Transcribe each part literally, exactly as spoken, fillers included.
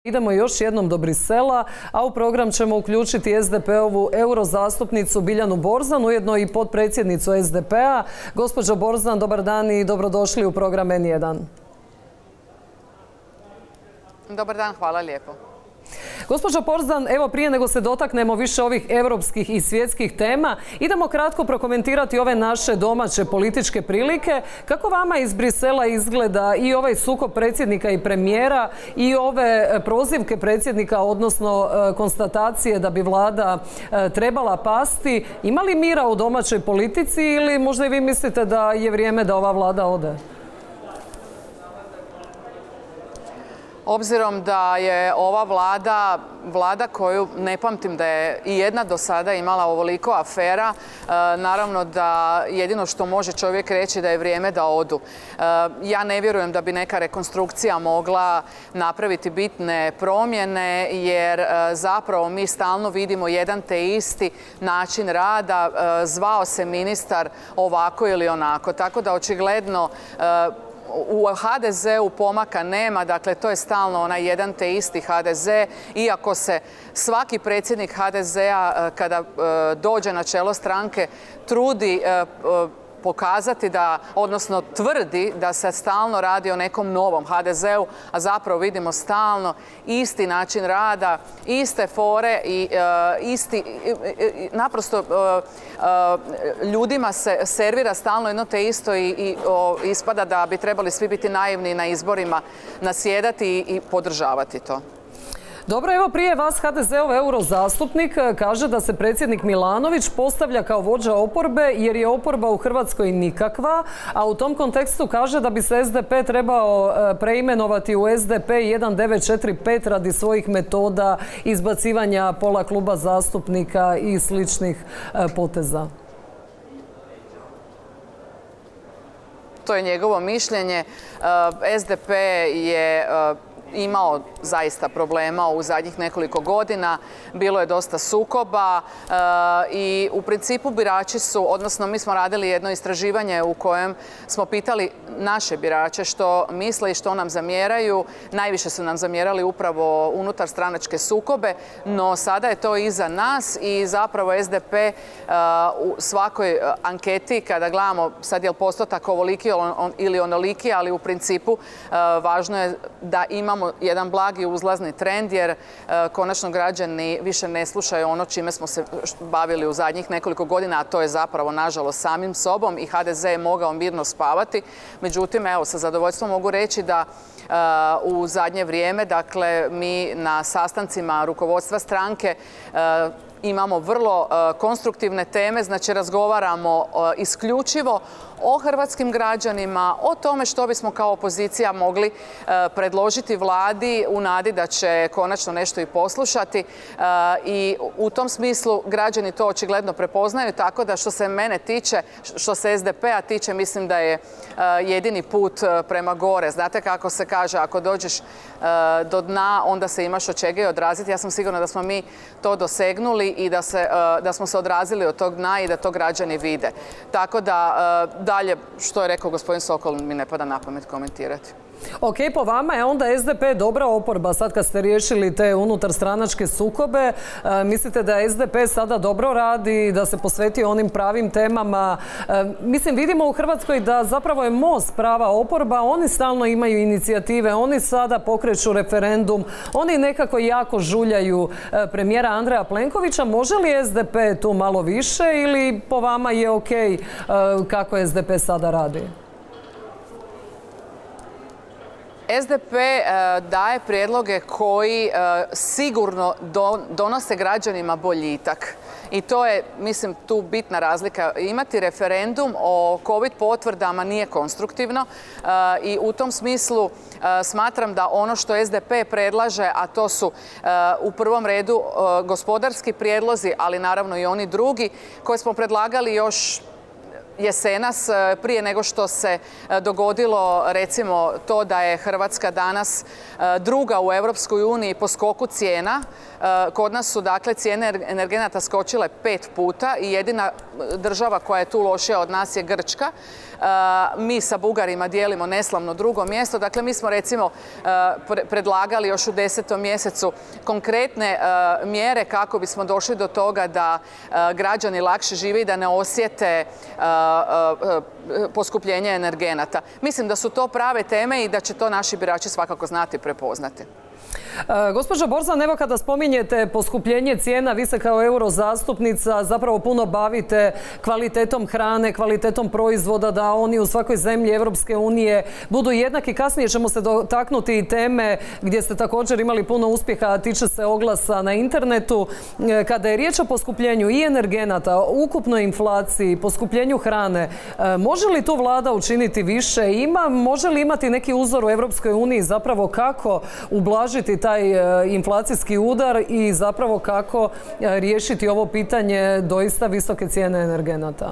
Idemo još jednom do Brisela, a u program ćemo uključiti es de pe-ovu eurozastupnicu Biljanu Borzan, ujedno i potpredsjednicu es de pe-a. Gospođo Borzan, dobar dan i dobrodošli u program en jedan. Dobar dan, hvala lijepo. Gospođo Borzan, evo prije nego se dotaknemo više ovih europskih i svjetskih tema, idemo kratko prokomentirati ove naše domaće političke prilike. Kako vama iz Brisela izgleda i ovaj sukob predsjednika i premijera i ove prozivke predsjednika, odnosno konstatacije da bi vlada trebala pasti? Ima li mira u domaćoj politici ili možda i vi mislite da je vrijeme da ova vlada ode? Obzirom da je ova vlada, vlada koju ne pamtim da je i jedna do sada imala ovoliko afera, naravno da jedino što može čovjek reći da je vrijeme da odu. Ja ne vjerujem da bi neka rekonstrukcija mogla napraviti bitne promjene, jer zapravo mi stalno vidimo jedan te isti način rada, zvao se ministar ovako ili onako. Tako da očigledno u ha de ze-u pomaka nema, dakle to je stalno onaj jedan te isti ha de ze, iako se svaki predsjednik ha de ze-a kada dođe na čelo stranke trudi pokazati da, odnosno tvrdi da se stalno radi o nekom novom ha de ze-u, a zapravo vidimo stalno isti način rada, iste fore i uh, isti, uh, naprosto uh, uh, ljudima se servira stalno jedno te isto i, i uh, ispada da bi trebali svi biti naivni na izborima, nasjedati i, i podržavati to. Dobro, evo prije vas ha de ze-ov eurozastupnik kaže da se predsjednik Milanović postavlja kao vođa oporbe jer je oporba u Hrvatskoj nikakva, a u tom kontekstu kaže da bi se es de pe trebao preimenovati u es de pe jedan devet četiri pet radi svojih metoda izbacivanja pola kluba zastupnika i sličnih poteza. To je njegovo mišljenje. es de pe je imao zaista problema u zadnjih nekoliko godina, bilo je dosta sukoba e, i u principu birači su, odnosno mi smo radili jedno istraživanje u kojem smo pitali naše birače što misle i što nam zamjeraju. Najviše su nam zamjerali upravo unutar stranačke sukobe, no sada je to iza nas i zapravo es de pe e, u svakoj anketi, kada gledamo sad je li postotak ovoliki ili onoliki, ali u principu e, važno je da imamo jedan blagi uzlazni trend, jer e, konačno građani više ne slušaju ono čime smo se bavili u zadnjih nekoliko godina, a to je zapravo nažalost samim sobom i ha de ze je mogao mirno spavati. Međutim, evo, sa zadovoljstvom mogu reći da e, u zadnje vrijeme, dakle, mi na sastancima rukovodstva stranke e, imamo vrlo uh, konstruktivne teme, znači razgovaramo uh, isključivo o hrvatskim građanima, o tome što bismo kao opozicija mogli uh, predložiti vladi u nadi da će konačno nešto i poslušati uh, i u tom smislu građani to očigledno prepoznaju, tako da što se mene tiče, što se es de pe-a tiče, mislim da je uh, jedini put uh, prema gore. Znate kako se kaže, ako dođeš uh, do dna, onda se imaš od čega i odraziti. Ja sam sigurna da smo mi to dosegnuli i da, se, da smo se odrazili od tog dna i da to građani vide. Tako da dalje, što je rekao gospodin Sokol, mi ne pada na pamet komentirati. Ok, po vama je onda es de pe dobra oporba sad kad ste riješili te unutar stranačke sukobe. E, mislite da es de pe sada dobro radi, da se posveti onim pravim temama? E, mislim, vidimo u Hrvatskoj da zapravo je Most prava oporba, oni stalno imaju inicijative, oni sada pokreću referendum, oni nekako jako žuljaju e, premijera Andreja Plenkovića. Može li es de pe tu malo više ili po vama je ok e, kako es de pe sada radi? es de pe daje prijedloge koji sigurno donose građanima boljitak. I to je, mislim, tu bitna razlika. Imati referendum o covid potvrdama nije konstruktivno i u tom smislu smatram da ono što es de pe predlaže, a to su u prvom redu gospodarski prijedlozi, ali naravno i oni drugi koje smo predlagali još jesenas prije nego što se dogodilo recimo to da je Hrvatska danas druga u Europskoj uniji po skoku cijena. Kod nas su dakle cijene energenata skočile pet puta i jedina država koja je tu lošija od nas je Grčka. Mi sa Bugarima dijelimo neslavno drugo mjesto. Dakle, mi smo recimo predlagali još u desetom mjesecu konkretne mjere kako bismo došli do toga da građani lakše žive i da ne osjete poskupljenje energenata. Mislim da su to prave teme i da će to naši birači svakako znati prepoznati. Gospođo Borzan, evo kada spominjete poskupljenje cijena, vi se kao eurozastupnica zapravo puno bavite kvalitetom hrane, kvalitetom proizvoda, da oni u svakoj zemlji Europske unije budu jednaki. Kasnije ćemo se dotaknuti i teme gdje ste također imali puno uspjeha, a tiče se oglasa na internetu. Kada je riječ o poskupljenju i energenata, ukupnoj inflaciji, poskupljenju hrane, može li tu vlada učiniti više? Ima, može li imati neki uzor u Europskoj uniji zapravo kako ublažiti taj inflacijski udar i zapravo kako riješiti ovo pitanje doista visoke cijene energenata?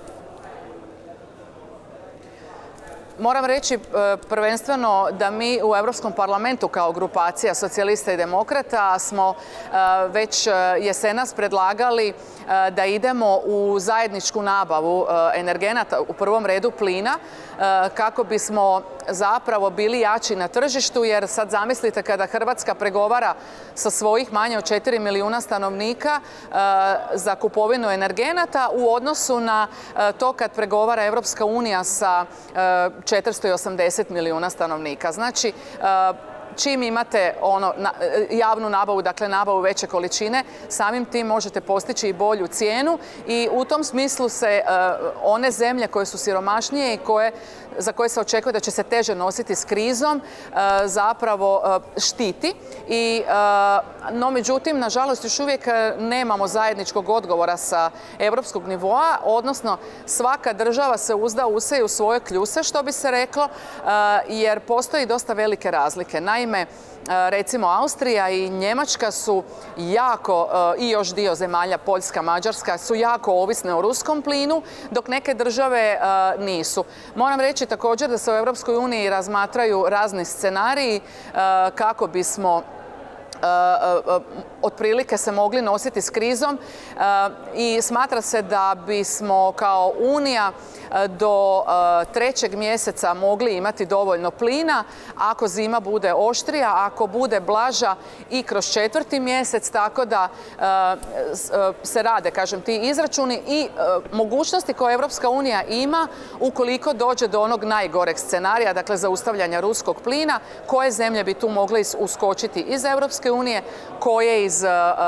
Moram reći prvenstveno da mi u Europskom parlamentu kao grupacija socijalista i demokrata smo već jesenas predlagali da idemo u zajedničku nabavu energenata, u prvom redu plina, kako bismo zapravo bili jači na tržištu, jer sad zamislite kada Hrvatska pregovara sa svojih manje od četiri milijuna stanovnika za kupovinu energenata u odnosu na to kad pregovara Europska unija sa četiristo osamdeset milijuna stanovnika. Znači, čim imate ono, javnu nabavu, dakle nabavu veće količine, samim tim možete postići i bolju cijenu i u tom smislu se one zemlje koje su siromašnije i koje, za koje se očekuje da će se teže nositi s krizom, zapravo štiti. I, no, međutim, nažalost, još uvijek nemamo zajedničkog odgovora sa europskog nivoa, odnosno svaka država se uzda u se i u svoje kljuse, što bi se reklo, jer postoji dosta velike razlike. Naime, recimo Austrija i Njemačka su jako, i još dio zemalja, Poljska, Mađarska, su jako ovisne o ruskom plinu, dok neke države nisu. Moram reći također da se u Europskoj uniji razmatraju razni scenariji kako bismo otprilike se mogli nositi s krizom i smatra se da bismo kao Unija do trećeg mjeseca mogli imati dovoljno plina ako zima bude oštrija, ako bude blaža i kroz četvrti mjesec, tako da se rade, kažem, ti izračuni i mogućnosti koje Europska unija ima ukoliko dođe do onog najgoreg scenarija, dakle zaustavljanja ruskog plina, koje zemlje bi tu mogle uskočiti iz Europske unije, koje iz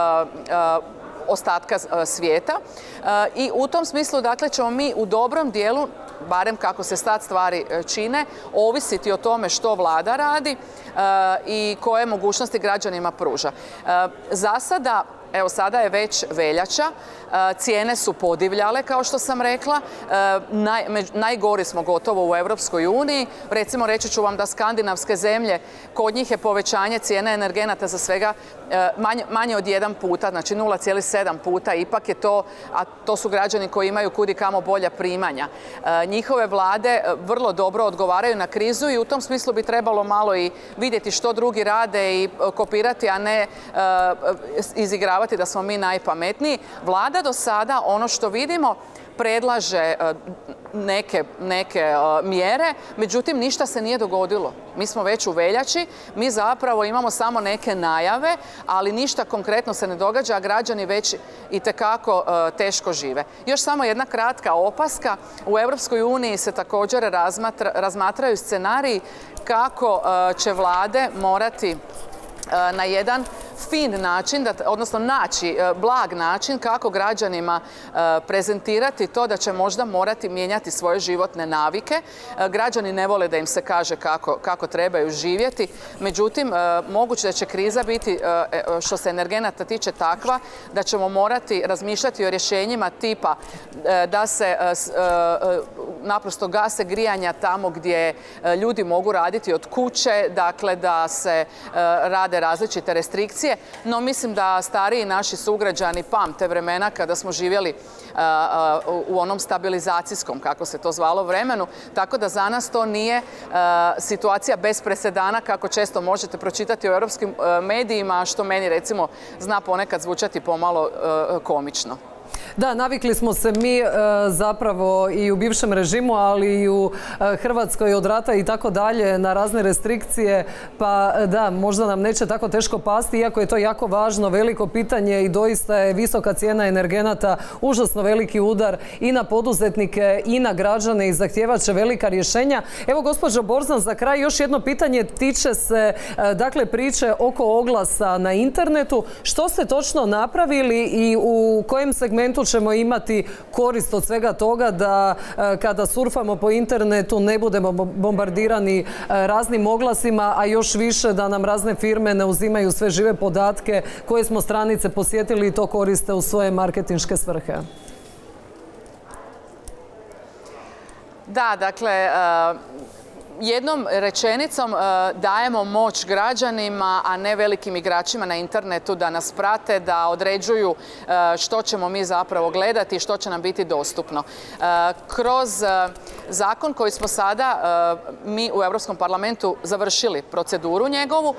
ostatka svijeta. I u tom smislu, dakle, ćemo mi u dobrom dijelu, barem kako se sad stvari čine, ovisiti o tome što vlada radi i koje mogućnosti građanima pruža. Za sada, evo sada je već veljača, cijene su podivljale, kao što sam rekla, Naj, najgori smo gotovo u Europskoj uniji. Recimo, reći ću vam da skandinavske zemlje, kod njih je povećanje cijene energenata za svega manje, manje od jedan puta, znači nula zarez sedam puta, ipak je to, a to su građani koji imaju kudi kamo bolja primanja. Njihove vlade vrlo dobro odgovaraju na krizu i u tom smislu bi trebalo malo i vidjeti što drugi rade i kopirati, a ne izigravati da smo mi najpametniji. Vlada do sada, ono što vidimo, predlaže neke, neke mjere, međutim ništa se nije dogodilo. Mi smo već u veljači, mi zapravo imamo samo neke najave, ali ništa konkretno se ne događa, a građani već itekako teško žive. Još samo jedna kratka opaska. U Europskoj uniji se također razmatra, razmatraju scenariji kako će vlade morati na jedan fin način, odnosno naći blag način kako građanima prezentirati to da će možda morati mijenjati svoje životne navike. Građani ne vole da im se kaže kako, kako trebaju živjeti. Međutim, moguće da će kriza biti, što se energenata tiče, takva da ćemo morati razmišljati o rješenjima tipa da se naprosto gase grijanja tamo gdje ljudi mogu raditi od kuće, dakle da se rade različite restrikcije. No, mislim da stariji naši sugrađani pamte vremena kada smo živjeli u onom stabilizacijskom, kako se to zvalo, vremenu, tako da za nas to nije situacija bez presedana, kako često možete pročitati u europskim medijima, što meni recimo zna ponekad zvučati pomalo komično. Da, navikli smo se mi e, zapravo i u bivšem režimu, ali i u e, Hrvatskoj od rata i tako dalje na razne restrikcije, pa da, možda nam neće tako teško pasti, iako je to jako važno, veliko pitanje i doista je visoka cijena energenata, užasno veliki udar i na poduzetnike i na građane i zahtijevat će velika rješenja. Evo, gospođo Borzan, za kraj još jedno pitanje tiče se e, dakle priče oko oglasa na internetu. Što ste točno napravili i u kojem segmentu ćemo imati korist od svega toga da kada surfamo po internetu ne budemo bombardirani raznim oglasima, a još više da nam razne firme ne uzimaju sve žive podatke koje smo stranice posjetili i to koriste u svoje marketinške svrhe? Da, dakle, jednom rečenicom dajemo moć građanima, a ne velikim igračima na internetu da nas prate, da određuju što ćemo mi zapravo gledati i što će nam biti dostupno. Kroz zakon koji smo sada mi u Europskom parlamentu završili proceduru njegovu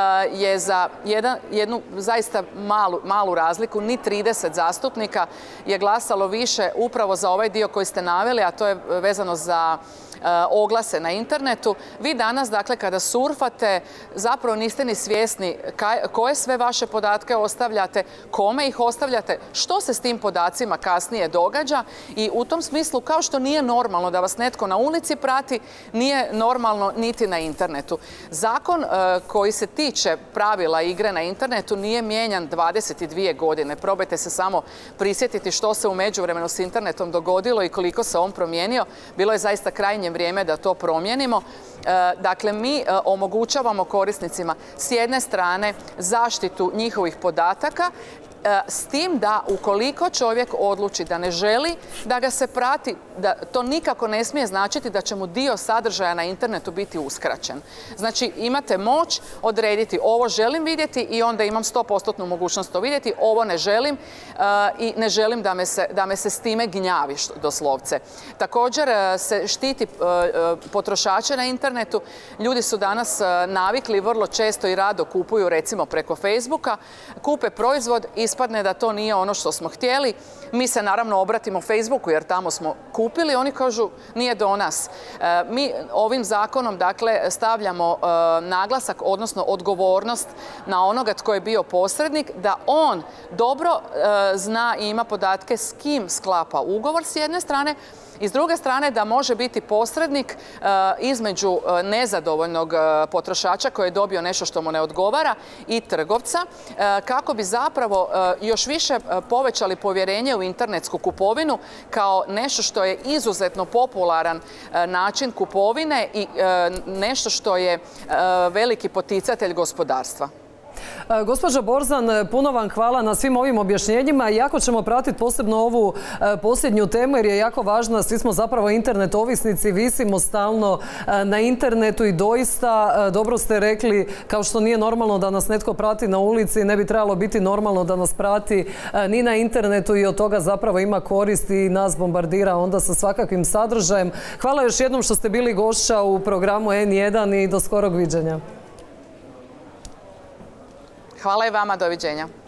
je za jedan, jednu zaista malu, malu razliku, ni trideset zastupnika je glasalo više upravo za ovaj dio koji ste naveli, a to je vezano za oglase na internetu. Vi danas, dakle, kada surfate, zapravo niste ni svjesni koje sve vaše podatke ostavljate, kome ih ostavljate, što se s tim podacima kasnije događa i u tom smislu, kao što nije normalno da vas netko na ulici prati, nije normalno niti na internetu. Zakon koji se tiče pravila igre na internetu nije mijenjan dvadeset dvije godine. Probajte se samo prisjetiti što se u međuvremenu s internetom dogodilo i koliko se on promijenio. Bilo je zaista krajnje vrijeme da to promijenimo. Dakle, mi omogućavamo korisnicima s jedne strane zaštitu njihovih podataka, s tim da ukoliko čovjek odluči da ne želi da ga se prati, da to nikako ne smije značiti da će mu dio sadržaja na internetu biti uskraćen. Znači, imate moć odrediti ovo želim vidjeti i onda imam sto posto mogućnost to vidjeti, ovo ne želim i ne želim da me se, da me se s time gnjavi doslovce. Također se štiti potrošače na internetu. Ljudi su danas navikli, vrlo često i rado kupuju recimo preko Facebooka, kupe proizvod i ispadne da to nije ono što smo htjeli. Mi se naravno obratimo Facebooku jer tamo smo kupili, oni kažu nije do nas. Mi ovim zakonom dakle stavljamo naglasak, odnosno odgovornost na onoga tko je bio posrednik, da on dobro zna i ima podatke s kim sklapa ugovor s jedne strane, i s druge strane da može biti posrednik između nezadovoljnog potrošača koji je dobio nešto što mu ne odgovara i trgovca, kako bi zapravo još više povećali povjerenje u internetsku kupovinu kao nešto što je izuzetno popularan način kupovine i nešto što je veliki poticatelj gospodarstva. Gospođo Borzan, puno vam hvala na svim ovim objašnjenjima. Jako ćemo pratiti posebno ovu posljednju temu jer je jako važna. Svi smo zapravo internet ovisnici, visimo stalno na internetu i doista dobro ste rekli, kao što nije normalno da nas netko prati na ulici, ne bi trebalo biti normalno da nas prati ni na internetu i od toga zapravo ima koristi i nas bombardira onda sa svakakvim sadržajem. Hvala još jednom što ste bili gošća u programu en jedan i do skorog viđenja. Hvala i vama, doviđenja.